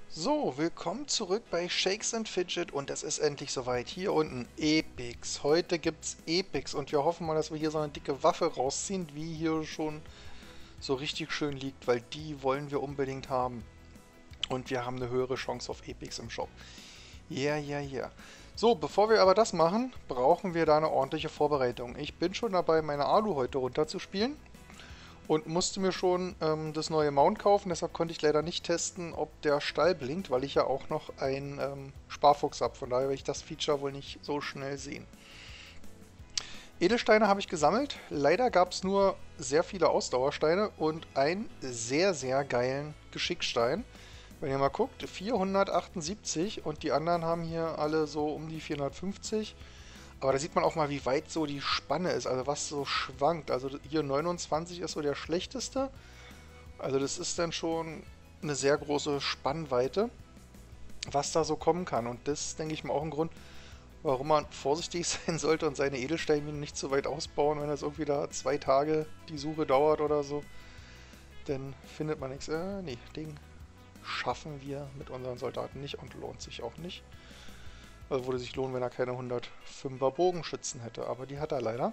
So, willkommen zurück bei Shakes and Fidget und es ist endlich soweit. Hier unten Epics. Heute gibt's Epics und wir hoffen mal, dass wir hier so eine dicke Waffe rausziehen, wie hier schon so richtig schön liegt, weil die wollen wir unbedingt haben. Und wir haben eine höhere Chance auf Epics im Shop. Ja, ja, ja. So, bevor wir aber das machen, brauchen wir da eine ordentliche Vorbereitung. Ich bin schon dabei, meine Alu heute runterzuspielen. Und musste mir schon das neue Mount kaufen, deshalb konnte ich leider nicht testen, ob der Stall blinkt, weil ich ja auch noch einen Sparfuchs habe. Von daher werde ich das Feature wohl nicht so schnell sehen. Edelsteine habe ich gesammelt. Leider gab es nur sehr viele Ausdauersteine und einen sehr, sehr geilen Geschickstein. Wenn ihr mal guckt, 478 und die anderen haben hier alle so um die 450. Aber da sieht man auch mal, wie weit so die Spanne ist, also was so schwankt. Also hier 29 ist so der schlechteste. Also das ist dann schon eine sehr große Spannweite, was da so kommen kann. Und das ist, denke ich mal, auch ein Grund, warum man vorsichtig sein sollte und seine Edelsteinmine nicht zu weit ausbauen, wenn das irgendwie da 2 Tage die Suche dauert oder so. Dann findet man nichts. Nee, den schaffen wir mit unseren Soldaten nicht und lohnt sich auch nicht. Also würde sich lohnen, wenn er keine 105er Bogenschützen hätte, aber die hat er leider.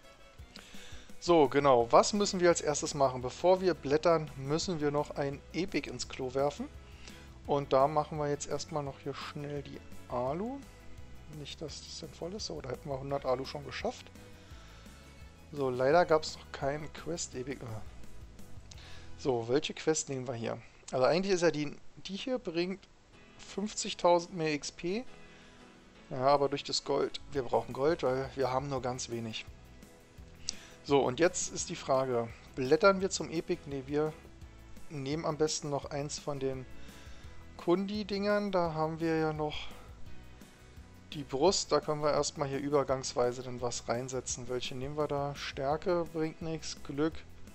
So, genau. Was müssen wir als erstes machen? Bevor wir blättern, müssen wir noch ein Epic ins Klo werfen. Und da machen wir jetzt erstmal noch hier schnell die Alu. Nicht, dass das denn voll ist. So, da hätten wir 100 Alu schon geschafft. So, leider gab es noch keinen Quest-Epic. So, welche Quest nehmen wir hier? Also eigentlich ist ja die hier bringt 50.000 mehr XP. Ja, aber durch das Gold. Wir brauchen Gold, weil wir haben nur ganz wenig. So, und jetzt ist die Frage, blättern wir zum Epic? Ne, wir nehmen am besten noch eins von den Kundi-Dingern. Da haben wir ja noch die Brust. Da können wir erstmal hier übergangsweise dann was reinsetzen. Welche nehmen wir da? Stärke bringt nichts. Glück.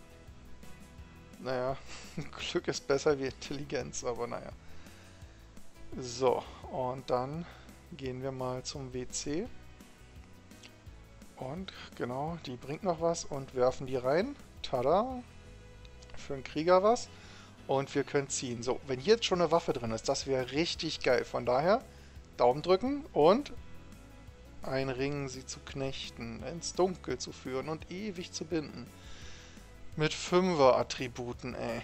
Naja, Glück ist besser wie Intelligenz, aber naja. So, und dann gehen wir mal zum WC. Und genau, die bringt noch was und werfen die rein. Tada! Für einen Krieger was. Und wir können ziehen. So, wenn hier jetzt schon eine Waffe drin ist, das wäre richtig geil. Von daher, Daumen drücken und einringen, sie zu knechten, ins Dunkel zu führen und ewig zu binden. Mit 5er-Attributen, ey.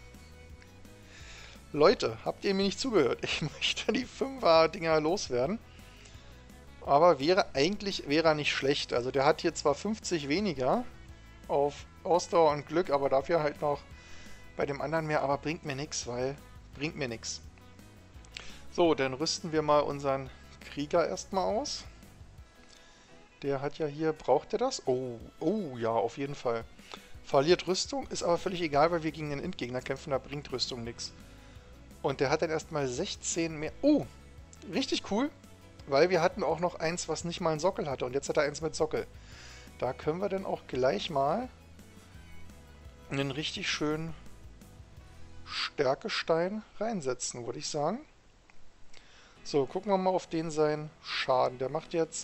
Leute, habt ihr mir nicht zugehört? Ich möchte die 5er-Dinger loswerden. Aber wäre er nicht schlecht. Also der hat hier zwar 50 weniger auf Ausdauer und Glück, aber dafür halt noch bei dem anderen mehr, aber bringt mir nichts, weil bringt mir nichts. So, dann rüsten wir mal unseren Krieger erstmal aus. Der hat ja hier, braucht er das? Oh, oh ja, auf jeden Fall. Verliert Rüstung, ist aber völlig egal, weil wir gegen den Endgegner kämpfen, da bringt Rüstung nichts. Und der hat dann erstmal 16 mehr. Oh, richtig cool. Weil wir hatten auch noch eins, was nicht mal einen Sockel hatte. Und jetzt hat er eins mit Sockel. Da können wir dann auch gleich mal einen richtig schönen Stärkestein reinsetzen, würde ich sagen. So, gucken wir mal auf den seinen Schaden. Der macht jetzt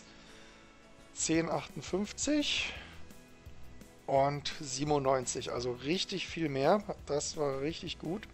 10,58 und 97. Also richtig viel mehr. Das war richtig gut.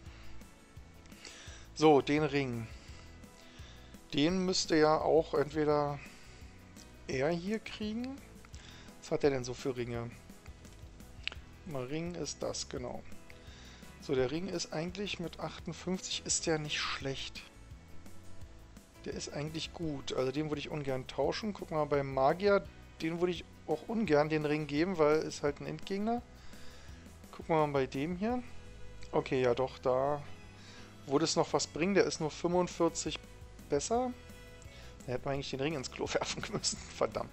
So, den Ring. Den müsste ja auch entweder er hier kriegen. Was hat er denn so für Ringe? Mal Ring ist das, genau. So, der Ring ist eigentlich mit 58 ist der nicht schlecht. Der ist eigentlich gut. Also den würde ich ungern tauschen. Guck mal, beim Magier, den würde ich auch ungern den Ring geben, weil ist halt ein Endgegner. Gucken wir mal bei dem hier. Okay, ja doch, da würde es noch was bringen. Der ist nur 45 besser. Da hätte man eigentlich den Ring ins Klo werfen müssen. Verdammt.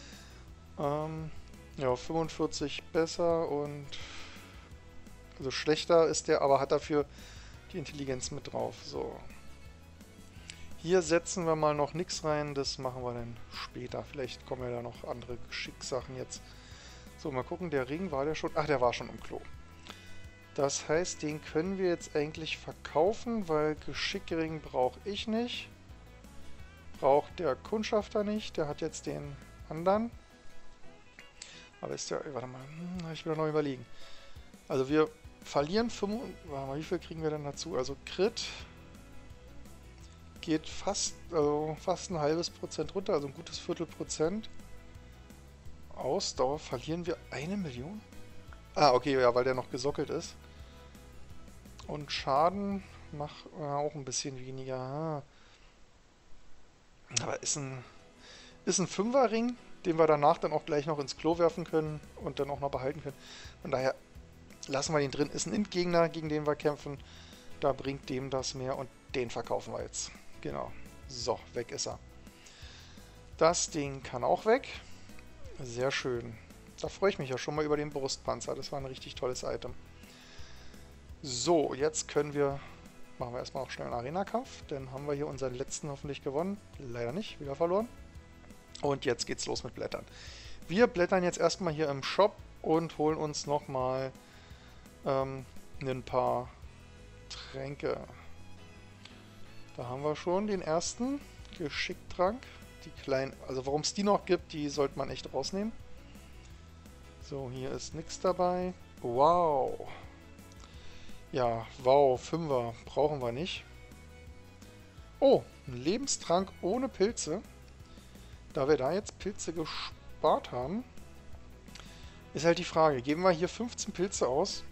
Ja, 45 besser und also schlechter ist der, aber hat dafür die Intelligenz mit drauf. So. Hier setzen wir mal noch nichts rein. Das machen wir dann später. Vielleicht kommen ja da noch andere Geschickssachen jetzt. So, mal gucken. Der Ring, war der schon? Ach, der war schon im Klo. Das heißt, den können wir jetzt eigentlich verkaufen, weil Geschickring brauche ich nicht. Braucht der Kundschafter nicht. Der hat jetzt den anderen. Aber ist der... Warte mal. Ich will noch überlegen. Also wir verlieren 5... Warte mal, wie viel kriegen wir denn dazu? Also Crit geht fast, also fast ein halbes Prozent runter, also ein gutes Viertelprozent. Ausdauer verlieren wir 1 Million? Ah, okay, ja, weil der noch gesockelt ist. Und Schaden macht auch ein bisschen weniger. Ah. Aber ist ein Fünferring, den wir danach dann auch gleich noch ins Klo werfen können und dann auch noch behalten können. Von daher lassen wir den drin. Ist ein Int-Gegner, gegen den wir kämpfen. Da bringt dem das mehr und den verkaufen wir jetzt. Genau. So, weg ist er. Das Ding kann auch weg. Sehr schön. Da freue ich mich ja schon mal über den Brustpanzer. Das war ein richtig tolles Item. So, jetzt können wir... Machen wir erstmal auch schnell einen Arena-Kampf. Dann haben wir hier unseren letzten hoffentlich gewonnen. Leider nicht, wieder verloren. Und jetzt geht's los mit Blättern. Wir blättern jetzt erstmal hier im Shop und holen uns nochmal ein paar Tränke. Da haben wir schon den ersten Geschicktrank. Die kleinen, also warum es die noch gibt, die sollte man echt rausnehmen. So, hier ist nichts dabei. Wow. Ja, wow, 5er brauchen wir nicht. Oh, ein Lebenstrank ohne Pilze. Da wir da jetzt Pilze gespart haben, ist halt die Frage, geben wir hier 15 Pilze aus?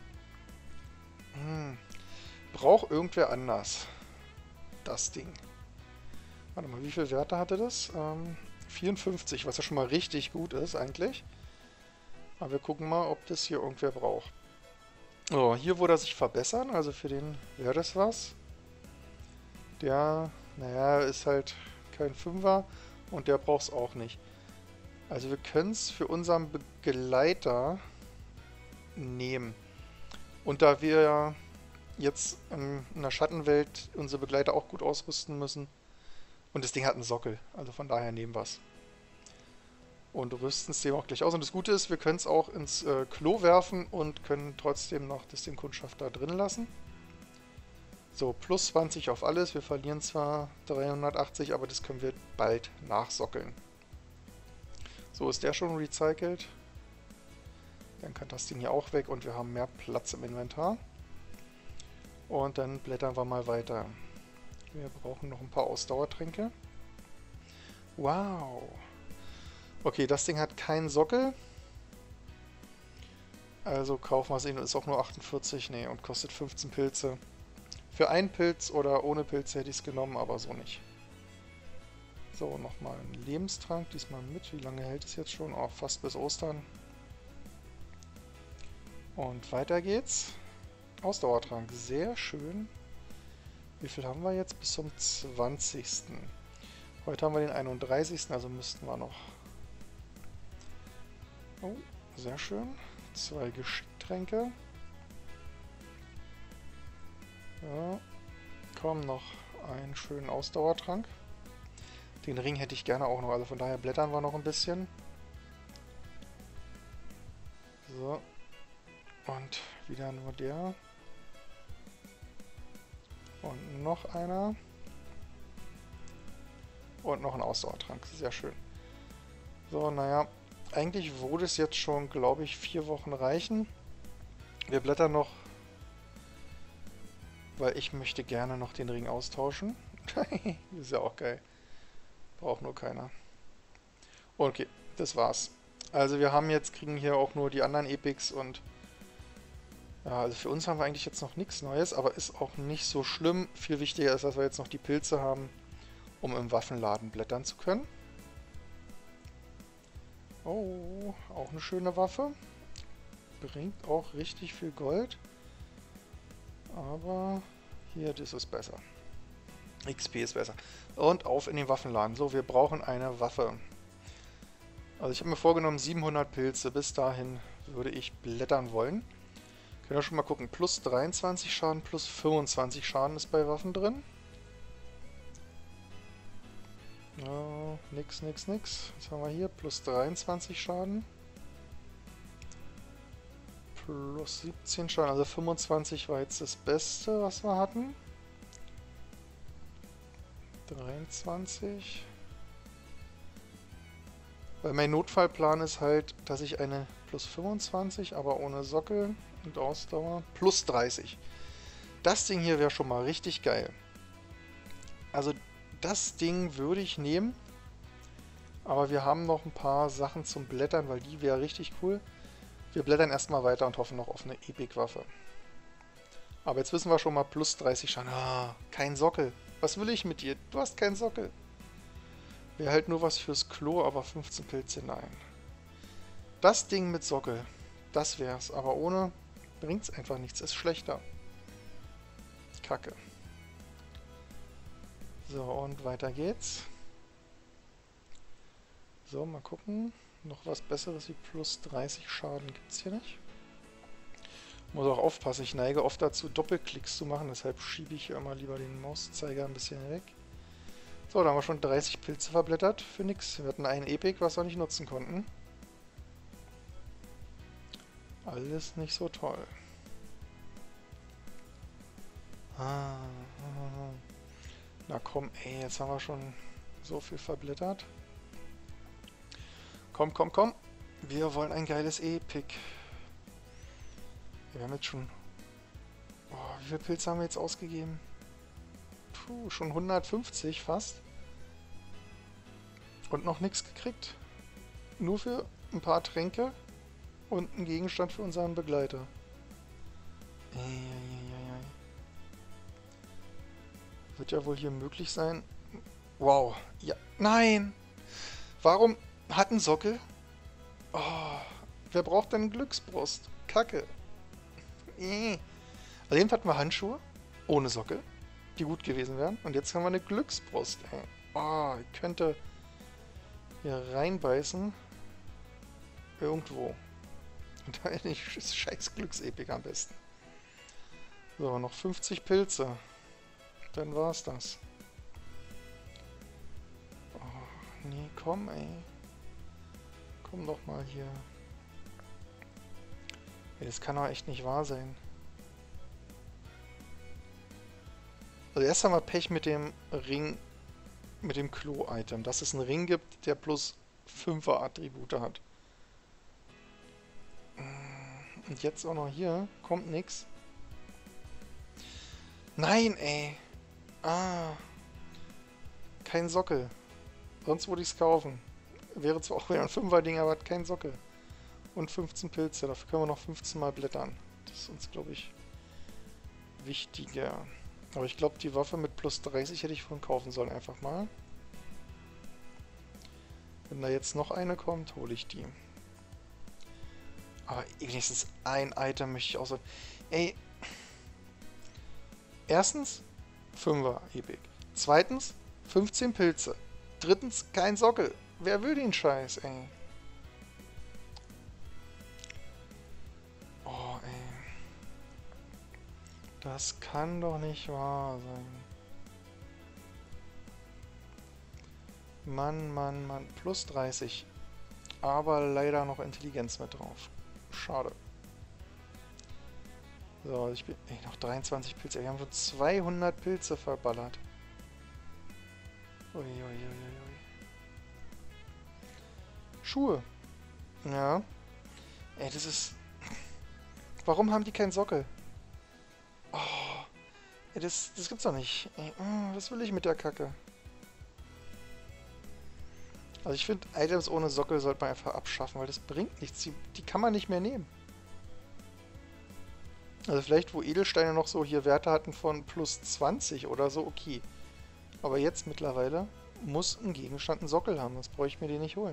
Braucht irgendwer anders das Ding? Warte mal, wie viele Werte hatte das? 54, was ja schon mal richtig gut ist eigentlich. Aber wir gucken mal, ob das hier irgendwer braucht. So, hier würde er sich verbessern, also für den wäre das was. Der, naja, ist halt kein Fünfer und der braucht es auch nicht. Also wir können es für unseren Begleiter nehmen. Und da wir ja jetzt in der Schattenwelt unsere Begleiter auch gut ausrüsten müssen, und das Ding hat einen Sockel, also von daher nehmen wir es. Und rüsten es dem auch gleich aus. Und das Gute ist, wir können es auch ins Klo werfen und können trotzdem noch das Ding Kundschafter drin lassen. So, plus 20 auf alles. Wir verlieren zwar 380, aber das können wir bald nachsockeln. So, ist der schon recycelt. Dann kann das Ding hier auch weg und wir haben mehr Platz im Inventar. Und dann blättern wir mal weiter. Wir brauchen noch ein paar Ausdauertränke. Wow. Okay, das Ding hat keinen Sockel. Also kaufen wir es ihn, ist auch nur 48, nee, und kostet 15 Pilze. Für einen Pilz oder ohne Pilze hätte ich es genommen, aber so nicht. So, nochmal ein Lebenstrank, diesmal mit. Wie lange hält es jetzt schon? Oh, fast bis Ostern. Und weiter geht's. Ausdauertrank, sehr schön. Wie viel haben wir jetzt? Bis zum 20. Heute haben wir den 31. Also müssten wir noch... Oh, sehr schön. 2 Geschicktränke. Ja. Komm, noch einen schönen Ausdauertrank. Den Ring hätte ich gerne auch noch, also von daher blättern wir noch ein bisschen. So. Und wieder nur der. Und noch einer. Und noch ein Ausdauertrank. Sehr schön. So, naja. Eigentlich würde es jetzt schon, glaube ich, 4 Wochen reichen. Wir blättern noch, weil ich möchte gerne noch den Ring austauschen. Ist ja auch geil. Braucht nur keiner. Okay, das war's. Also wir haben jetzt, kriegen hier auch nur die anderen Epics und ja, also für uns haben wir eigentlich jetzt noch nichts Neues, aber ist auch nicht so schlimm. Viel wichtiger ist, dass wir jetzt noch die Pilze haben, um im Waffenladen blättern zu können. Oh, auch eine schöne Waffe. Bringt auch richtig viel Gold. Aber hier, das ist besser. XP ist besser. Und auf in den Waffenladen. So, wir brauchen eine Waffe. Also ich habe mir vorgenommen 700 Pilze. Bis dahin würde ich blättern wollen. Können wir schon mal gucken. Plus 23 Schaden, plus 25 Schaden ist bei Waffen drin. Oh, nix. Was haben wir hier? Plus 23 Schaden. Plus 17 Schaden, also 25 war jetzt das Beste, was wir hatten. 23. Weil mein Notfallplan ist halt, dass ich eine plus 25, aber ohne Sockel und Ausdauer, plus 30. Das Ding hier wäre schon mal richtig geil. Also Das Ding würde ich nehmen. Aber wir haben noch ein paar Sachen zum Blättern, weil die wäre richtig cool. Wir blättern erstmal weiter und hoffen noch auf eine Epic-Waffe. Aber jetzt wissen wir schon mal plus 30 Schaden. Ah, kein Sockel. Was will ich mit dir? Du hast keinen Sockel. Wäre halt nur was fürs Klo, aber 15 Pilze, nein. Das Ding mit Sockel, das wär's. Aber ohne bringt's einfach nichts. Ist schlechter. Kacke. So, und weiter geht's. So, mal gucken. Noch was Besseres wie plus 30 Schaden gibt's hier nicht. Muss auch aufpassen, ich neige oft dazu, Doppelklicks zu machen, deshalb schiebe ich hier immer lieber den Mauszeiger ein bisschen weg. So, da haben wir schon 30 Pilze verblättert für nix. Wir hatten einen Epic, was wir nicht nutzen konnten. Alles nicht so toll. Na komm, ey, jetzt haben wir schon so viel verblättert. Komm, komm, komm. Wir wollen ein geiles Epic. Wir haben jetzt schon... Oh, wie viele Pilze haben wir jetzt ausgegeben? Puh, schon 150 fast. Und noch nichts gekriegt. Nur für ein paar Tränke und einen Gegenstand für unseren Begleiter. Wird ja wohl hier möglich sein. Wow. Ja. Nein! Warum hat ein Sockel? Oh, wer braucht denn Glücksbrust? Kacke. Also eben hatten wir Handschuhe ohne Sockel, die gut gewesen wären. Und jetzt haben wir eine Glücksbrust. Ey. Oh, ich könnte hier reinbeißen. Irgendwo. Und da ist scheiß Glücksepik am besten. So, noch 50 Pilze. Dann war's das. Oh, nee, komm, ey. Komm doch mal hier. Ey, das kann doch echt nicht wahr sein. Also erst haben wir Pech mit dem Ring, mit dem Klo-Item, dass es einen Ring gibt, der plus 5er Attribute hat. Und jetzt auch noch hier, kommt nix. Nein, ey. Ah. Kein Sockel. Sonst würde ich es kaufen. Wäre zwar auch wieder ein 5er-Ding, aber hat keinen Sockel. Und 15 Pilze, dafür können wir noch 15 Mal blättern. Das ist uns, glaube ich, wichtiger. Aber ich glaube, die Waffe mit plus 30 hätte ich vorhin kaufen sollen, einfach mal. Wenn da jetzt noch eine kommt, hole ich die. Aber wenigstens ein Item möchte ich auch so... Ey. Erstens, 5er Epic. Zweitens, 15 Pilze. Drittens, kein Sockel. Wer will den Scheiß, ey? Oh, ey. Das kann doch nicht wahr sein. Mann, Mann, Mann. Plus 30. Aber leider noch Intelligenz mit drauf. Schade. So, ich bin... Ey, noch 23 Pilze. Wir haben schon 200 Pilze verballert. Uiuiuiui. Schuhe. Ja. Ey, das ist... Warum haben die keinen Sockel? Oh. Ey, das gibt's doch nicht. Ey, was will ich mit der Kacke? Also ich finde, Items ohne Sockel sollte man einfach abschaffen, weil das bringt nichts. Die kann man nicht mehr nehmen. Also vielleicht, wo Edelsteine noch so hier Werte hatten von plus 20 oder so, okay. Aber jetzt mittlerweile muss ein Gegenstand einen Sockel haben, sonst brauche ich mir den nicht holen.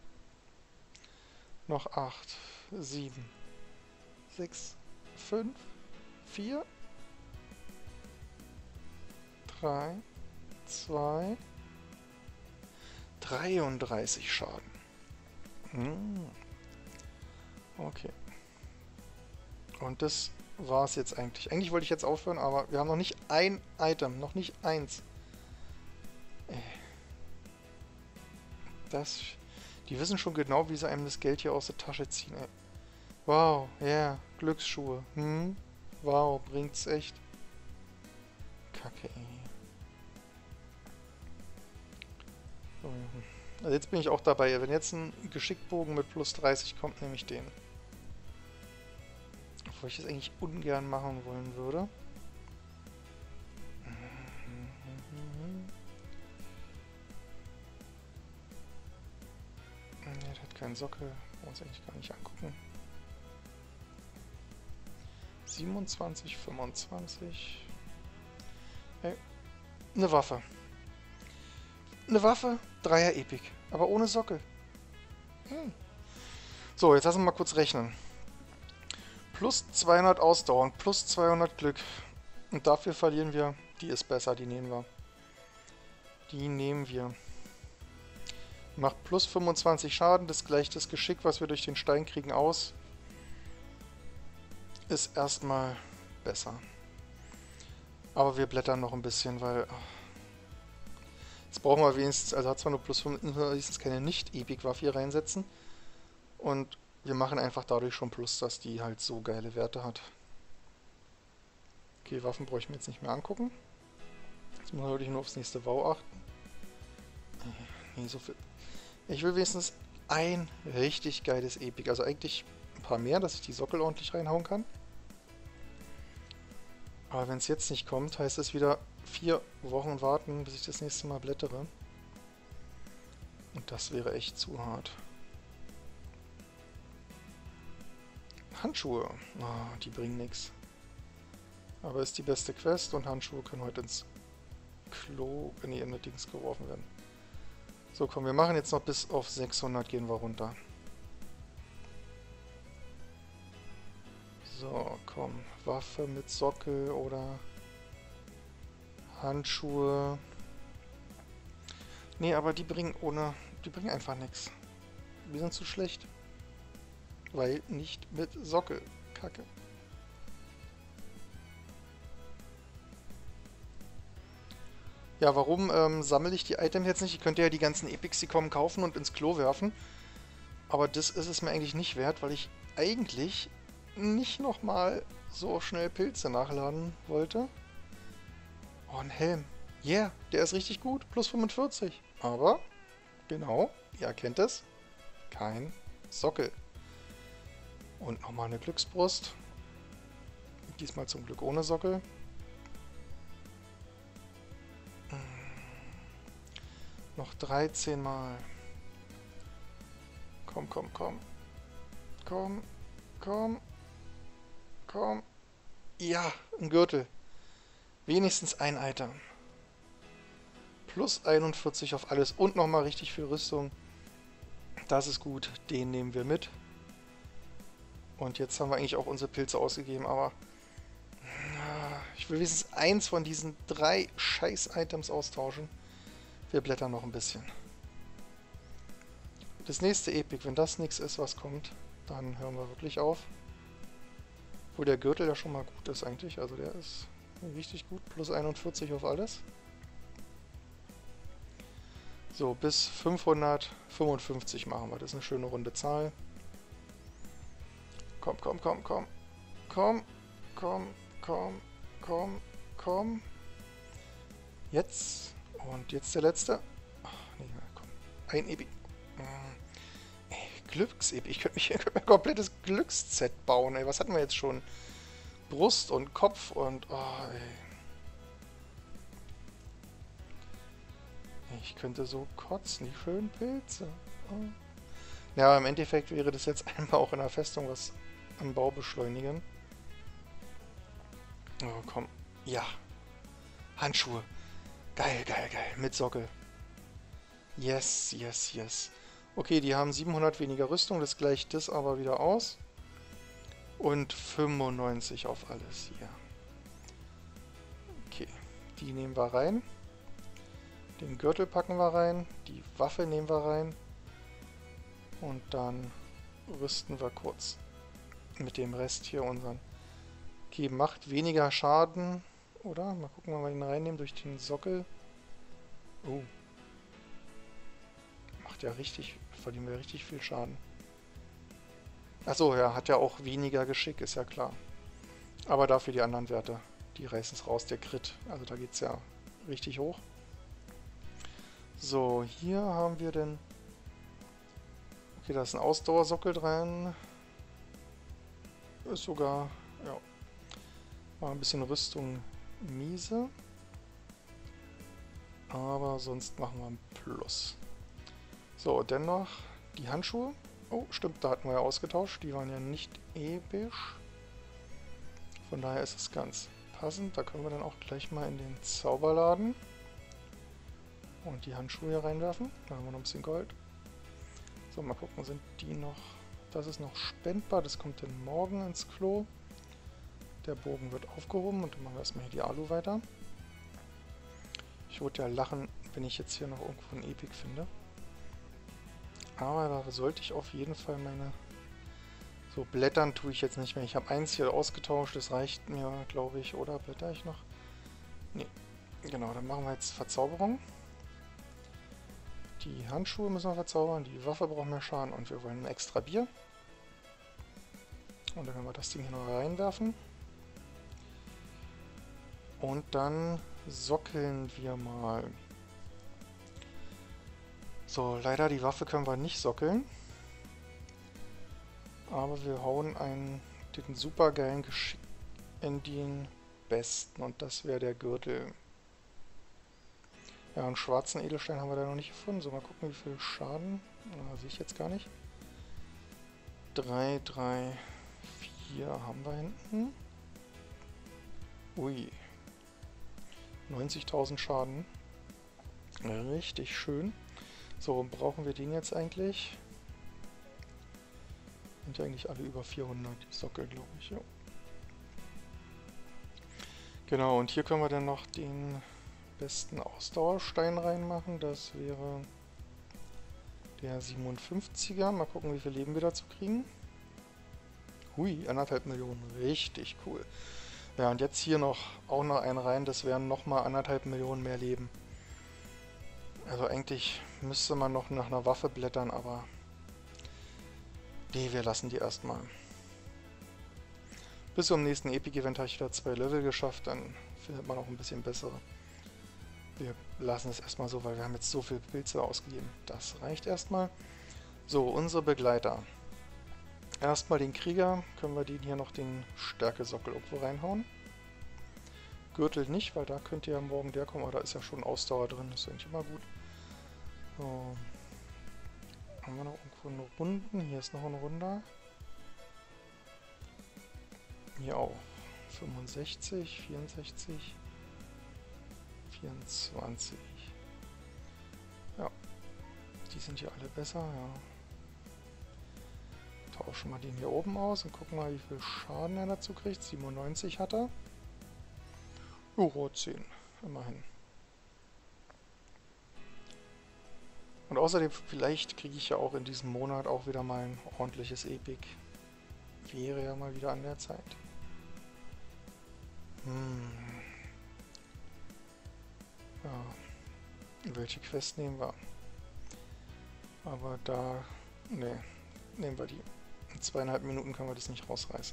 Noch 8, 7, 6, 5, 4, 3, 2, 33 Schaden. Okay. Und das war es jetzt eigentlich. Eigentlich wollte ich jetzt aufhören, aber wir haben noch nicht ein Item, noch nicht eins. Die wissen schon genau, wie sie einem das Geld hier aus der Tasche ziehen, ey. Wow, ja, yeah, Glücksschuhe. Wow, bringt's echt. Kacke, ey. Also jetzt bin ich auch dabei. Wenn jetzt ein Geschickbogen mit plus 30 kommt, nehme ich den. Obwohl ich das eigentlich ungern machen wollen würde. kein Sockel. Wollen wir uns eigentlich gar nicht angucken. 27, 25. Ey, eine Waffe. Eine Waffe, 3er Epic. Aber ohne Sockel. So, jetzt lassen wir mal kurz rechnen. Plus 200 Ausdauer und plus 200 Glück. Und dafür verlieren wir. Die ist besser, die nehmen wir. Die nehmen wir. Macht plus 25 Schaden, das gleicht das Geschick, was wir durch den Stein kriegen, aus. Ist erstmal besser. Aber wir blättern noch ein bisschen, weil... Jetzt brauchen wir wenigstens, also hat zwar nur plus 5, wenigstens keine Nicht-Epic-Waffe hier reinsetzen. Und wir machen einfach dadurch schon Plus, dass die halt so geile Werte hat. Okay, Waffen brauche ich mir jetzt nicht mehr angucken. Jetzt muss man wirklich nur aufs nächste Wow achten. Nee, so viel. Ich will wenigstens ein richtig geiles Epic. Also eigentlich ein paar mehr, dass ich die Sockel ordentlich reinhauen kann. Aber wenn es jetzt nicht kommt, heißt es wieder 4 Wochen warten, bis ich das nächste Mal blättere. Und das wäre echt zu hart. Handschuhe. Oh, die bringen nichts. Aber ist die beste Quest und Handschuhe können heute ins Klo, in die Dings geworfen werden. So, komm, wir machen jetzt noch bis auf 600, gehen wir runter. So, komm. Waffe mit Sockel oder Handschuhe. Nee, aber die bringen einfach nichts. Wir sind zu schlecht. Weil nicht mit Sockel. Kacke. Ja, warum sammle ich die Items jetzt nicht? Ich könnte ja die ganzen Epics, die kommen, kaufen und ins Klo werfen. Aber das ist es mir eigentlich nicht wert, weil ich eigentlich nicht nochmal so schnell Pilze nachladen wollte. Oh, ein Helm. Yeah, der ist richtig gut. Plus 45. Aber, genau, ihr erkennt es, kein Sockel. Und nochmal eine Glücksbrust. Diesmal zum Glück ohne Sockel. Noch 13 Mal. Komm, komm, komm. Komm, komm, komm. Ja, ein Gürtel. Wenigstens ein Item. Plus 41 auf alles und nochmal richtig viel Rüstung. Das ist gut, den nehmen wir mit. Und jetzt haben wir eigentlich auch unsere Pilze ausgegeben, aber ich will wenigstens eins von diesen 3 Scheiß-Items austauschen. Wir blättern noch ein bisschen. Das nächste Epic, wenn das nichts ist, was kommt, dann hören wir wirklich auf. Wo der Gürtel ja schon mal gut ist eigentlich, also der ist richtig gut. Plus 41 auf alles. So, bis 555 machen wir. Das ist eine schöne runde Zahl. Komm, komm, komm, komm. Komm, komm, komm, komm, komm. Jetzt. Und jetzt der letzte. Ach, nee, komm. Ein Epic. Glücksepic. Ich könnte mir ein komplettes Glücksset bauen, ey. Was hatten wir jetzt schon? Brust und Kopf und... Oh, ey. Ich könnte so kotzen, die schönen Pilze. Oh. Ja, im Endeffekt wäre das jetzt einmal auch in der Festung was am Bau beschleunigen. Oh, komm. Ja. Handschuhe. Geil, geil, geil. Mit Sockel. Yes, yes, yes. Okay, die haben 700 weniger Rüstung. Das gleicht das aber wieder aus. Und 95 auf alles hier. Okay, die nehmen wir rein. Den Gürtel packen wir rein. Die Waffe nehmen wir rein. Und dann rüsten wir kurz mit dem Rest hier unseren. Okay, macht weniger Schaden. Oder? Mal gucken, ob wir ihn reinnehmen durch den Sockel. Oh. Macht ja richtig, verlieren wir richtig viel Schaden. Achso, ja, hat ja auch weniger Geschick, ist ja klar. Aber dafür die anderen Werte, die reißen es raus, der Crit. Also da geht es ja richtig hoch. So, hier haben wir den... Okay, da ist ein Ausdauersockel dran. Ist sogar, ja, mal ein bisschen Rüstung miese. Aber sonst machen wir ein Plus. So, dennoch die Handschuhe. Oh, stimmt, da hatten wir ja ausgetauscht. Die waren ja nicht episch. Von daher ist es ganz passend. Da können wir dann auch gleich mal in den Zauberladen und die Handschuhe hier reinwerfen. Da haben wir noch ein bisschen Gold. So, mal gucken, sind die noch... Das ist noch spendbar, das kommt dann morgen ins Klo. Der Bogen wird aufgehoben und dann machen wir erstmal hier die Alu weiter. Ich würde ja lachen, wenn ich jetzt hier noch irgendwo ein Epic finde. Aber da sollte ich auf jeden Fall meine... So, blättern tue ich jetzt nicht mehr. Ich habe eins hier ausgetauscht, das reicht mir, glaube ich. Oder blätter ich noch? Nee. Genau, dann machen wir jetzt Verzauberung. Die Handschuhe müssen wir verzaubern, die Waffe braucht mehr Schaden und wir wollen ein extra Bier. Und dann können wir das Ding hier noch reinwerfen. Und dann sockeln wir mal. So, leider die Waffe können wir nicht sockeln. Aber wir hauen den supergeilen Geschick in den besten und das wäre der Gürtel. Ja, einen schwarzen Edelstein haben wir da noch nicht gefunden. So, mal gucken, wie viel Schaden. Sehe ich jetzt gar nicht. 3, 3, 4 haben wir hinten. Ui. 90.000 Schaden. Richtig schön. So, brauchen wir den jetzt eigentlich? Sind ja eigentlich alle über 400 Sockel, glaube ich. Ja. Genau, und hier können wir dann noch den besten Ausdauerstein reinmachen. Das wäre der 57er. Mal gucken, wie viel Leben wir dazu kriegen. Hui, 1,5 Millionen. Richtig cool. Ja, und jetzt hier auch noch einen rein. Das wären nochmal 1,5 Millionen mehr Leben. Also eigentlich müsste man noch nach einer Waffe blättern, aber... Nee, wir lassen die erstmal. Bis zum nächsten Epic-Event habe ich wieder 2 Level geschafft, dann findet man auch ein bisschen bessere. Wir lassen es erstmal so, weil wir haben jetzt so viele Pilze ausgegeben. Das reicht erstmal. So, unsere Begleiter. Erstmal den Krieger, können wir den hier noch den Stärke-Sockel irgendwo reinhauen. Gürtel nicht, weil da könnte ja morgen der kommen, aber da ist ja schon Ausdauer drin, das ist ja nicht immer gut. So. Haben wir noch irgendwo eine Runden? Hier ist noch ein Runder. Hier auch. 65, 64, 24. Ja. Die sind hier alle besser, ja. Tauschen wir den hier oben aus und gucken mal, wie viel Schaden er dazu kriegt. 97 hat er. Euro 10, immerhin. Und außerdem, vielleicht kriege ich ja auch in diesem Monat auch wieder mal ein ordentliches Epic. Wäre ja mal wieder an der Zeit. Ja. Welche Quest nehmen wir? Aber da... Ne, nehmen wir die. In 2,5 Minuten können wir das nicht rausreißen.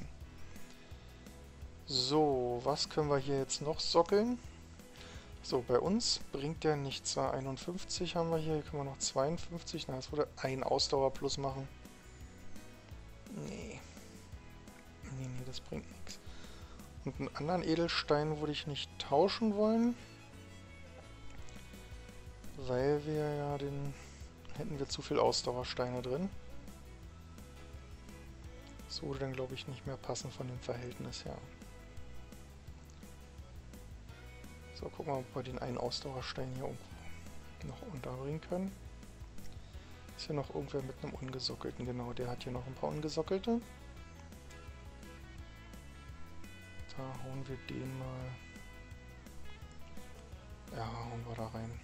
So, was können wir hier jetzt noch sockeln? So, bei uns bringt der nicht zwar 51 haben wir hier können wir noch 52. Na, jetzt würde ein Ausdauer plus machen. Nee. Nee, das bringt nichts. Und einen anderen Edelstein würde ich nicht tauschen wollen. Weil wir ja hätten wir zu viel Ausdauersteine drin. Das würde dann, glaube ich, nicht mehr passen von dem Verhältnis her. So, gucken wir mal, ob wir den einen Ausdauerstein hier irgendwo noch unterbringen können. Ist hier noch irgendwer mit einem ungesockelten? Genau, der hat hier noch ein paar ungesockelte. Da hauen wir den mal... Ja, hauen wir da rein.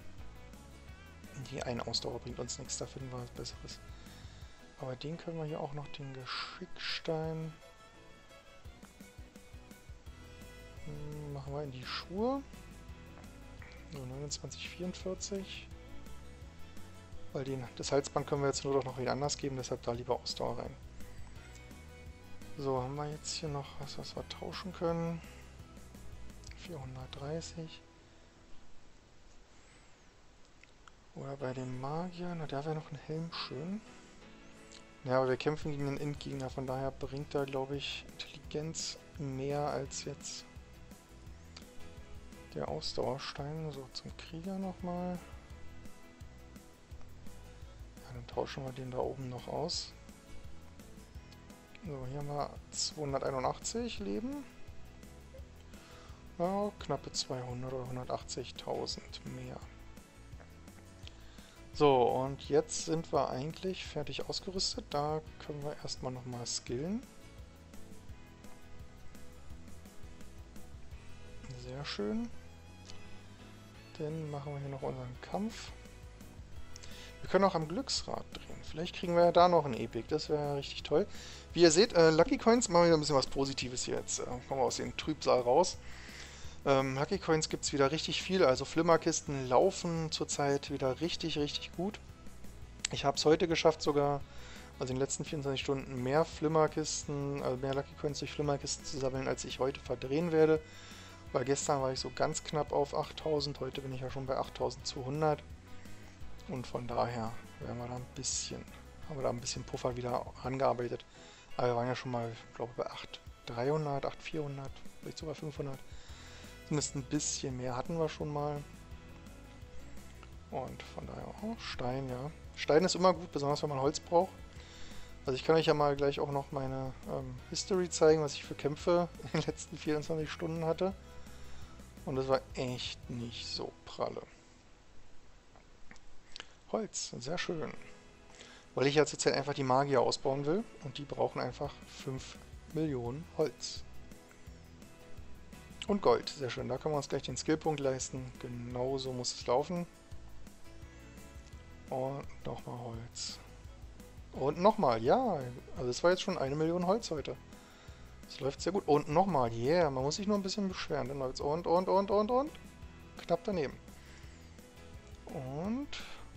Die eine Ausdauer bringt uns nichts, da finden wir was Besseres. Aber den können wir hier auch noch, den Geschickstein... Machen wir in die Schuhe. So, 29,44. Weil das Halsband können wir jetzt nur noch wieder anders geben, deshalb da lieber Ausdauer rein. So, haben wir jetzt hier noch was wir tauschen können. 430. Oder bei dem Magier, na da wäre noch ein Helm schön. Ja, aber wir kämpfen gegen einen Endgegner, von daher bringt da, glaube ich, Intelligenz mehr als jetzt der Ausdauerstein. So, zum Krieger nochmal. Dann tauschen wir den da oben noch aus. So, hier haben wir 281 Leben. Ja, knappe 200 oder 180.000 mehr. So, und jetzt sind wir eigentlich fertig ausgerüstet. Da können wir erstmal nochmal skillen. Sehr schön. Dann machen wir hier noch unseren Kampf. Wir können auch am Glücksrad drehen. Vielleicht kriegen wir ja da noch ein Epic. Das wäre ja richtig toll. Wie ihr seht, Lucky Coins, machen wir wieder ein bisschen was Positives hier jetzt. Kommen wir aus dem Trübsal raus. Lucky Coins gibt es wieder richtig viel. Also Flimmerkisten laufen zurzeit wieder richtig, richtig gut. Ich habe es heute geschafft sogar, also in den letzten 24 Stunden, mehr Flimmerkisten, also mehr Lucky Coins durch Flimmerkisten zu sammeln, als ich heute verdrehen werde. Weil gestern war ich so ganz knapp auf 8000, heute bin ich ja schon bei 8200. Und von daher werden wir da ein bisschen, haben wir da ein bisschen Puffer wieder angearbeitet. Aber wir waren ja schon mal, glaube ich, bei 8300, 8400, vielleicht sogar 500. Zumindest ein bisschen mehr hatten wir schon mal. Und von daher, oh, Stein, ja. Stein ist immer gut, besonders wenn man Holz braucht. Also ich kann euch ja mal gleich auch noch meine History zeigen, was ich für Kämpfe in den letzten 24 Stunden hatte. Und das war echt nicht so pralle. Holz, sehr schön. Weil ich ja zurzeit einfach die Magier ausbauen will. Und die brauchen einfach 5 Millionen Holz. Und Gold, sehr schön. Da können wir uns gleich den Skillpunkt leisten. Genau so muss es laufen. Und nochmal Holz. Und nochmal, ja. Also es war jetzt schon 1 Million Holz heute. Das läuft sehr gut. Und nochmal, yeah. Man muss sich nur ein bisschen beschweren. Dann läuft's und. Knapp daneben. Und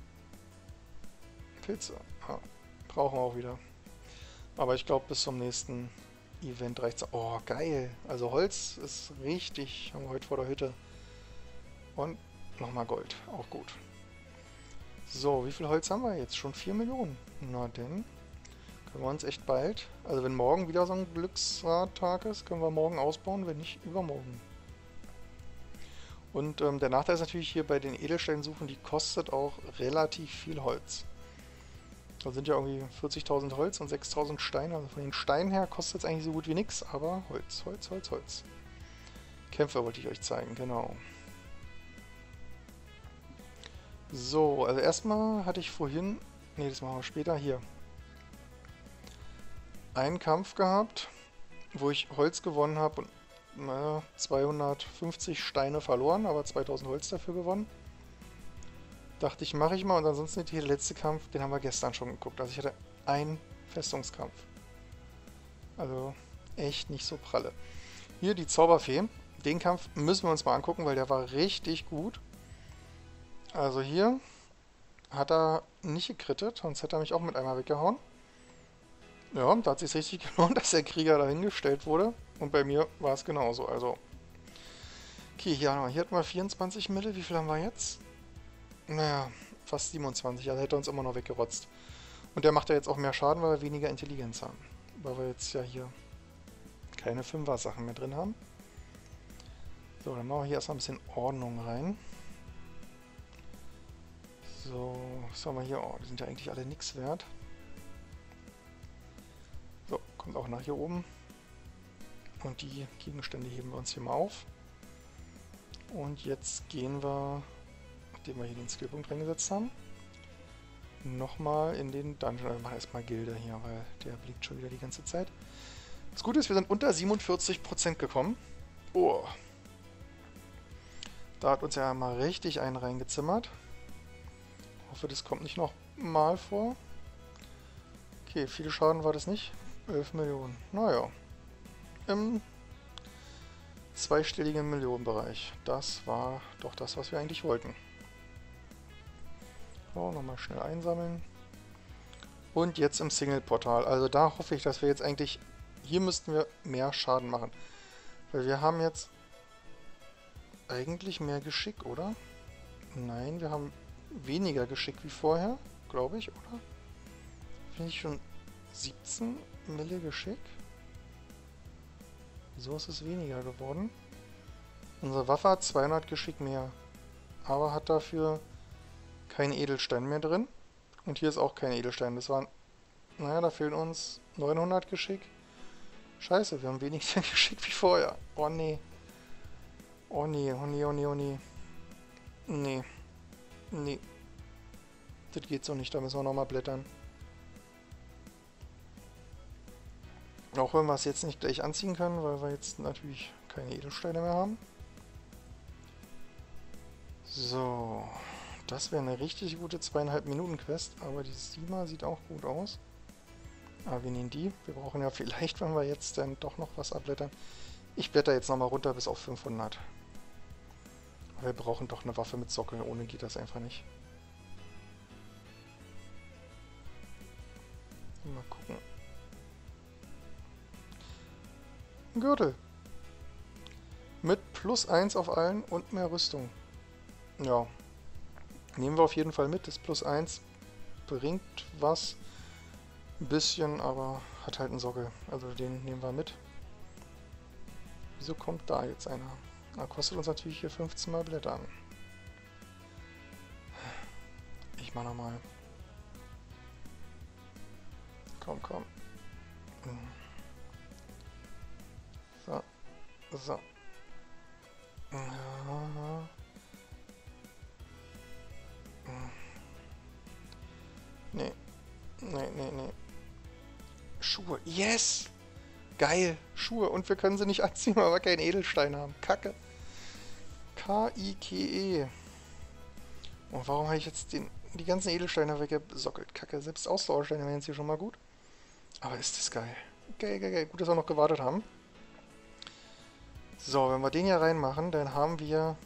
Pilze. Ah, brauchen wir auch wieder. Aber ich glaube, bis zum nächsten Event reicht's. Oh, geil. Also Holz ist richtig. Haben wir heute vor der Hütte. Und nochmal Gold. Auch gut. So, wie viel Holz haben wir jetzt? Schon 4 Millionen. Na denn, können wir uns echt bald. Also wenn morgen wieder so ein Glücksradtag ist, können wir morgen ausbauen, wenn nicht übermorgen. Und der Nachteil ist natürlich hier bei den Edelsteinsuchen, die kostet auch relativ viel Holz. Da sind ja irgendwie 40.000 Holz und 6.000 Steine. Also von den Steinen her kostet es eigentlich so gut wie nichts, aber Holz, Holz, Holz, Holz. Kämpfe wollte ich euch zeigen, genau. So, also erstmal hatte ich vorhin, ne, das machen wir später, hier, einen Kampf gehabt, wo ich Holz gewonnen habe und 250 Steine verloren, aber 2000 Holz dafür gewonnen. Dachte ich, mache ich mal. Und ansonsten der letzte Kampf, den haben wir gestern schon geguckt. Also ich hatte einen Festungskampf. Also echt nicht so pralle. Hier die Zauberfee. Den Kampf müssen wir uns mal angucken, weil der war richtig gut. Also hier hat er nicht gekrittet, sonst hätte er mich auch mit einmal weggehauen. Ja, da hat es sich richtig gelohnt, dass der Krieger dahingestellt wurde. Und bei mir war es genauso. Also, okay, hier hatten wir 24 Mille. Wie viel haben wir jetzt? Naja, fast 27. Also hätte er uns immer noch weggerotzt. Und der macht ja jetzt auch mehr Schaden, weil wir weniger Intelligenz haben. Weil wir jetzt ja hier keine 5er-Sachen mehr drin haben. So, dann machen wir hier erstmal ein bisschen Ordnung rein. So, was haben wir hier? Oh, die sind ja eigentlich alle nichts wert. So, kommt auch nach hier oben. Und die Gegenstände heben wir uns hier mal auf. Und jetzt gehen wir, nachdem wir hier den Skillpunkt reingesetzt haben, nochmal in den Dungeon. Wir machen erstmal Gilde hier, weil der blinkt schon wieder die ganze Zeit. Das Gute ist, wir sind unter 47% gekommen. Oh. Da hat uns ja mal richtig einen reingezimmert. Ich hoffe, das kommt nicht noch mal vor. Okay, viel Schaden war das nicht. 11 Millionen. Naja. Im zweistelligen Millionenbereich. Das war doch das, was wir eigentlich wollten. So, nochmal schnell einsammeln. Und jetzt im Single-Portal. Also da hoffe ich, dass wir jetzt eigentlich... Hier müssten wir mehr Schaden machen. Weil wir haben jetzt eigentlich mehr Geschick, oder? Nein, wir haben weniger Geschick wie vorher, glaube ich, oder? Finde ich schon 17 Mille Geschick? So ist es weniger geworden. Unsere Waffe hat 200 Geschick mehr. Aber hat dafür keinen Edelstein mehr drin. Und hier ist auch kein Edelstein. Das waren, naja, da fehlen uns 900 Geschick. Scheiße, wir haben weniger Geschick wie vorher. Oh nee. Oh nee, oh nee, oh nee, oh nee. Nee, nee. Das geht so nicht, da müssen wir nochmal blättern. Auch wenn wir es jetzt nicht gleich anziehen können, weil wir jetzt natürlich keine Edelsteine mehr haben. So, das wäre eine richtig gute 2,5 Minuten Quest, aber die Sima sieht auch gut aus. Aber wir nehmen die. Wir brauchen ja vielleicht, wenn wir jetzt dann doch noch was abblättern. Ich blätter jetzt nochmal runter bis auf 500. Wir brauchen doch eine Waffe mit Sockel, ohne geht das einfach nicht. Mal gucken. Ein Gürtel. Mit +1 auf allen und mehr Rüstung. Ja. Nehmen wir auf jeden Fall mit. Das +1 bringt was. Ein bisschen, aber hat halt einen Sockel. Also den nehmen wir mit. Wieso kommt da jetzt einer? Na, kostet uns natürlich hier 15 Mal Blättern. Ich mach nochmal. Komm, komm. So. So. Ja. Nee. Nee, nee, nee. Schuhe. Yes! Geil! Schuhe. Und wir können sie nicht anziehen, weil wir keinen Edelstein haben. Kacke. K-I-K-E. Und warum habe ich jetzt die ganzen Edelsteine weggesockelt? Kacke. Selbst Ausdauersteine wären jetzt hier schon mal gut. Aber ist das geil. Geil, geil, geil. Gut, dass wir noch gewartet haben. So, wenn wir den hier reinmachen, dann haben wir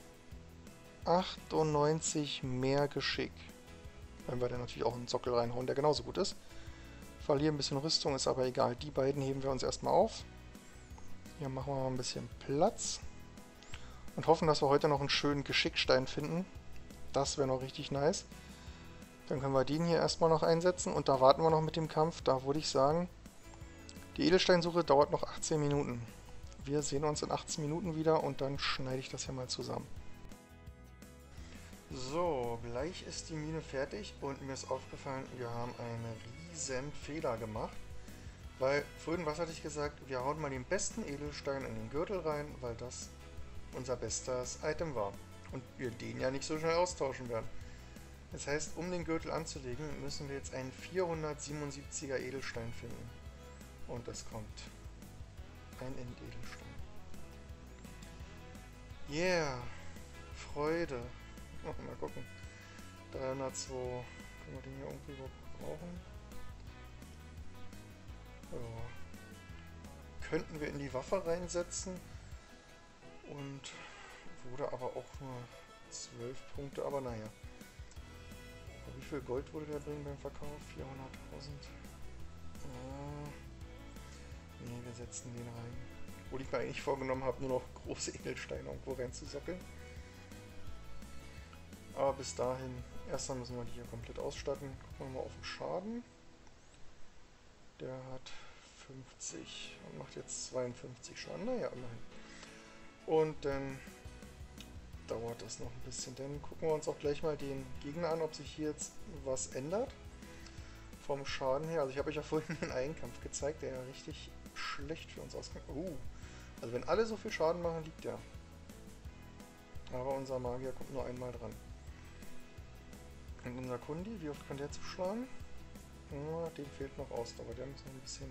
98 mehr Geschick. Wenn wir dann natürlich auch einen Sockel reinhauen, der genauso gut ist. Verlieren ein bisschen Rüstung, ist aber egal. Die beiden heben wir uns erstmal auf. Hier machen wir mal ein bisschen Platz. Und hoffen, dass wir heute noch einen schönen Geschickstein finden. Das wäre noch richtig nice. Dann können wir den hier erstmal noch einsetzen. Und da warten wir noch mit dem Kampf. Da würde ich sagen, die Edelsteinsuche dauert noch 18 Minuten. Wir sehen uns in 18 Minuten wieder und dann schneide ich das hier mal zusammen. So, gleich ist die Mine fertig und mir ist aufgefallen, wir haben einen riesen Fehler gemacht. Weil, vorhin, was hatte ich gesagt? Wir hauen mal den besten Edelstein in den Gürtel rein, weil das unser bestes Item war. Und wir den ja nicht so schnell austauschen werden. Das heißt, um den Gürtel anzulegen, müssen wir jetzt einen 477er Edelstein finden. Und das kommt. Ein Endedelstein. Yeah! Freude! Mal gucken. 302. Können wir den hier irgendwie überhaupt brauchen? Ja. Könnten wir in die Waffe reinsetzen. Und wurde aber auch nur 12 Punkte, aber naja. Wie viel Gold wurde der bringen beim Verkauf? 400.000. Ne, wir setzen den rein. Obwohl ich mir eigentlich vorgenommen habe, nur noch große Edelsteine irgendwo reinzusockeln. Aber bis dahin, erstmal müssen wir die hier komplett ausstatten. Gucken wir mal auf den Schaden. Der hat 50 und macht jetzt 52 Schaden. Naja, immerhin. Und dann dauert das noch ein bisschen. Dann gucken wir uns auch gleich mal den Gegner an, ob sich hier jetzt was ändert. Vom Schaden her. Also ich habe euch ja vorhin den Einkampf gezeigt, der ja richtig schlecht für uns ausgeht. Also wenn alle so viel Schaden machen, liegt der. Aber unser Magier kommt nur einmal dran. Und unser Kundi, wie oft kann der zuschlagen? Ja, dem fehlt noch Ausdauer. Der muss noch ein bisschen...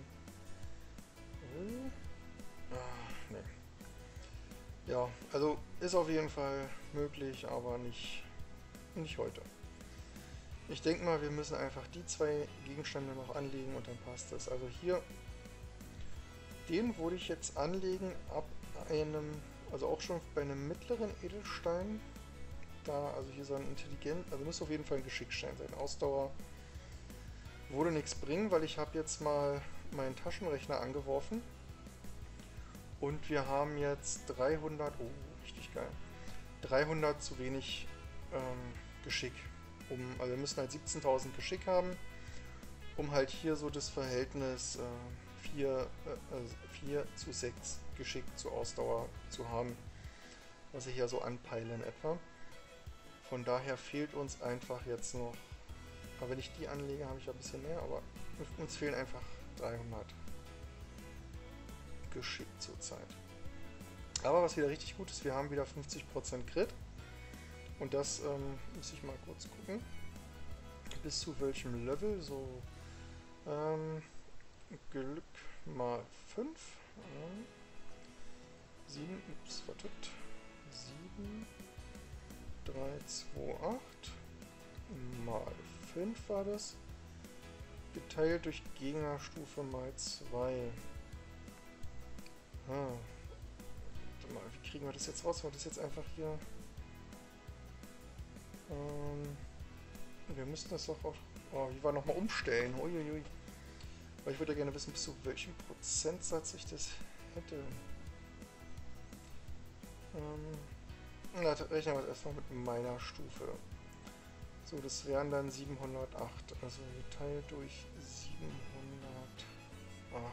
nee. Ja, also ist auf jeden Fall möglich, aber nicht heute. Ich denke mal, wir müssen einfach die zwei Gegenstände noch anlegen und dann passt das. Also hier, den würde ich jetzt anlegen ab einem, also auch schon bei einem mittleren Edelstein. Da, also hier so ein Intelligent, also muss auf jeden Fall ein Geschickstein sein. Ausdauer würde nichts bringen, weil ich habe jetzt mal meinen Taschenrechner angeworfen. Und wir haben jetzt 300, oh, richtig geil, 300 zu wenig Geschick. Also wir müssen halt 17.000 Geschick haben, um halt hier so das Verhältnis 4 zu 6 Geschick zu Ausdauer zu haben, was ich ja so anpeile in etwa. Von daher fehlt uns einfach jetzt noch Aber wenn ich die anlege, habe ich ja ein bisschen mehr, aber uns fehlen einfach 300 Geschick zurzeit. Aber was wieder richtig gut ist, wir haben wieder 50% Crit. Und das muss ich mal kurz gucken. Bis zu welchem Level? So Glück mal 5. 7, ups, vertippt. 7, 3, 2, 8 mal 5 war das. Geteilt durch Gegnerstufe mal 2. Warte mal, wie kriegen wir das jetzt raus? War das jetzt einfach hier... wir müssten das doch auch... Oh, wie war nochmal umstellen? Uiuiui. Weil ich würde gerne wissen, bis zu welchem Prozentsatz ich das hätte. Na, rechnen wir das erstmal mit meiner Stufe. So, das wären dann 708. Also geteilt durch 708.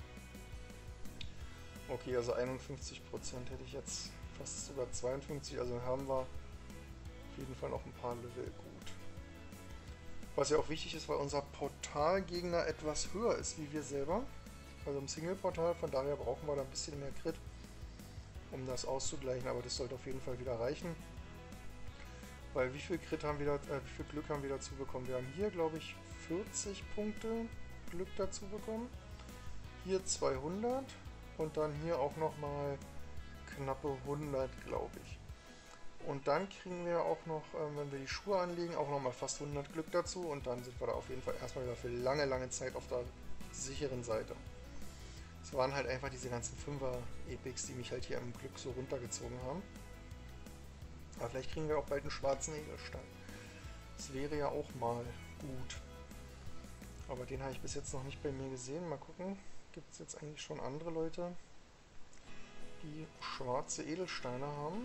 Okay, also 51% hätte ich jetzt, fast sogar 52, also haben wir auf jeden Fall noch ein paar Level gut. Was ja auch wichtig ist, weil unser Portalgegner etwas höher ist wie wir selber. Also im Single-Portal, von daher brauchen wir da ein bisschen mehr Crit, um das auszugleichen, aber das sollte auf jeden Fall wieder reichen. Weil wie viel Crit haben wir wie viel Glück haben wir dazu bekommen? Wir haben hier, glaube ich, 40 Punkte Glück dazu bekommen. Hier 200 und dann hier auch nochmal knappe 100, glaube ich. Und dann kriegen wir auch noch, wenn wir die Schuhe anlegen, auch nochmal fast 100 Glück dazu und dann sind wir da auf jeden Fall erstmal wieder für lange, lange Zeit auf der sicheren Seite. Es waren halt einfach diese ganzen 5er-Epics, die mich halt hier im Glück so runtergezogen haben. Aber vielleicht kriegen wir auch bald einen schwarzen Edelstein. Das wäre ja auch mal gut. Aber den habe ich bis jetzt noch nicht bei mir gesehen. Mal gucken, gibt es jetzt eigentlich schon andere Leute, die schwarze Edelsteine haben?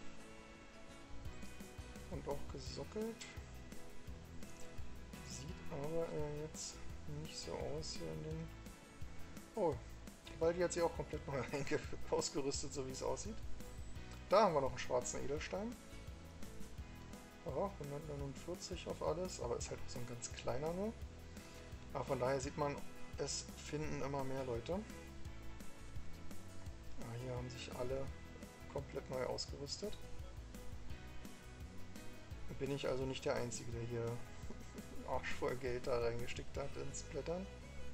Und auch gesockelt. Sieht aber jetzt nicht so aus hier in den... Oh, Waldi hat sich auch komplett neu ausgerüstet, so wie es aussieht. Da haben wir noch einen schwarzen Edelstein. Ja, 149 auf alles, aber ist halt auch so ein ganz kleiner nur. Aber von daher sieht man, es finden immer mehr Leute. Ja, hier haben sich alle komplett neu ausgerüstet. Bin ich also nicht der Einzige, der hier arschvoll Geld da reingesteckt hat ins Blättern.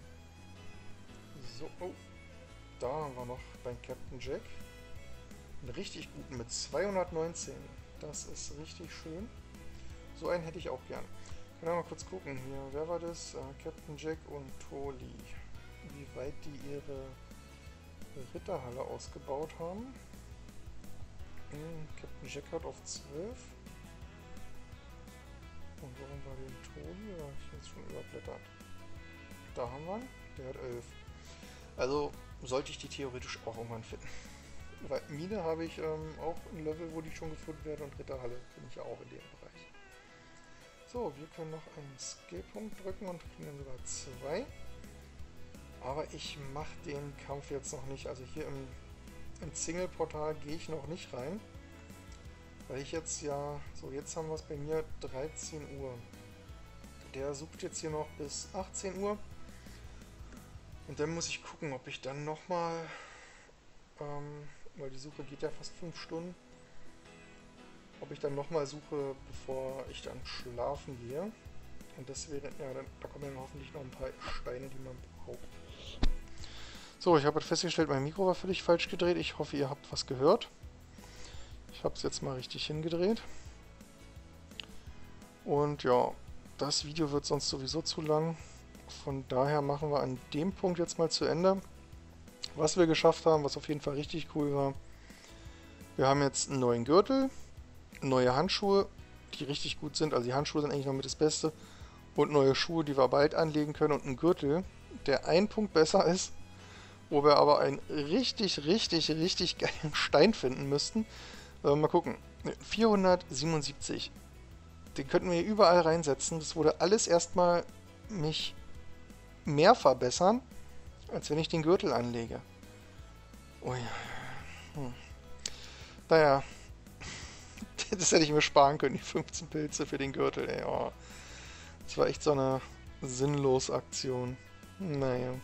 So, oh, da haben wir noch beim Captain Jack einen richtig guten mit 219. Das ist richtig schön. So einen hätte ich auch gern. Können wir mal kurz gucken hier. Wer war das? Captain Jack und Toli. Wie weit die ihre Ritterhalle ausgebaut haben. Captain Jack hat auf 12. Und warum war den Toli? Da habe ich jetzt schon überblättert. Da haben wir ihn. Der hat 11. Also sollte ich die theoretisch auch irgendwann finden. Weil Mine habe ich auch ein Level, wo die schon gefunden werden und Ritterhalle bin ich ja auch in dem Bereich. So, wir können noch einen Skillpunkt drücken und kriegen dann sogar 2. Aber ich mache den Kampf jetzt noch nicht. Also hier im Single-Portal gehe ich noch nicht rein. Weil ich jetzt ja... So, jetzt haben wir es bei mir 13 Uhr. Der sucht jetzt hier noch bis 18 Uhr. Und dann muss ich gucken, ob ich dann nochmal... weil die Suche geht ja fast 5 Stunden. Ob ich dann nochmal suche, bevor ich dann schlafen gehe. Und das wäre... Ja, da kommen dann hoffentlich noch ein paar Steine, die man braucht. So, ich habe festgestellt, mein Mikro war völlig falsch gedreht. Ich hoffe, ihr habt was gehört. Ich habe es jetzt mal richtig hingedreht. Und ja, das Video wird sonst sowieso zu lang. Von daher machen wir an dem Punkt jetzt mal zu Ende. Was wir geschafft haben, was auf jeden Fall richtig cool war. Wir haben jetzt einen neuen Gürtel, neue Handschuhe, die richtig gut sind. Also die Handschuhe sind eigentlich noch mit das Beste. Und neue Schuhe, die wir bald anlegen können. Und einen Gürtel, der einen Punkt besser ist. Wo wir aber einen richtig geilen Stein finden müssten. Mal gucken. 477. Den könnten wir hier überall reinsetzen. Das würde alles erstmal mich mehr verbessern, als wenn ich den Gürtel anlege. Ui. Naja. Das hätte ich mir sparen können, die 15 Pilze für den Gürtel. Ey. Oh. Das war echt so eine sinnlos Aktion. Naja.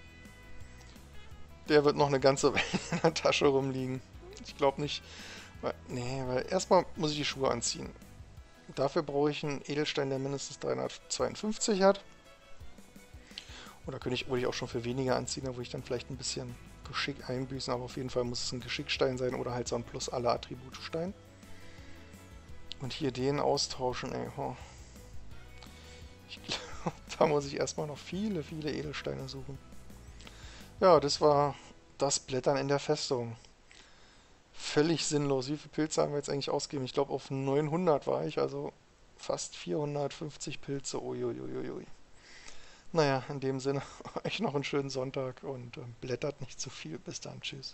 Der wird noch eine ganze Weile in der Tasche rumliegen. Ich glaube nicht. Nee, weil erstmal muss ich die Schuhe anziehen. Dafür brauche ich einen Edelstein, der mindestens 352 hat. Oder würde ich auch schon für weniger anziehen, da würde ich dann vielleicht ein bisschen Geschick einbüßen, aber auf jeden Fall muss es ein Geschickstein sein oder halt so ein Plus alle Attribute-Stein. Und hier den austauschen, ey. Oh. Ich glaube, da muss ich erstmal noch viele, viele Edelsteine suchen. Ja, das war das Blättern in der Festung. Völlig sinnlos. Wie viele Pilze haben wir jetzt eigentlich ausgegeben? Ich glaube, auf 900 war ich, also fast 450 Pilze. Uiuiuiui. Naja, in dem Sinne, euch noch einen schönen Sonntag und blättert nicht zu viel. Bis dann, tschüss.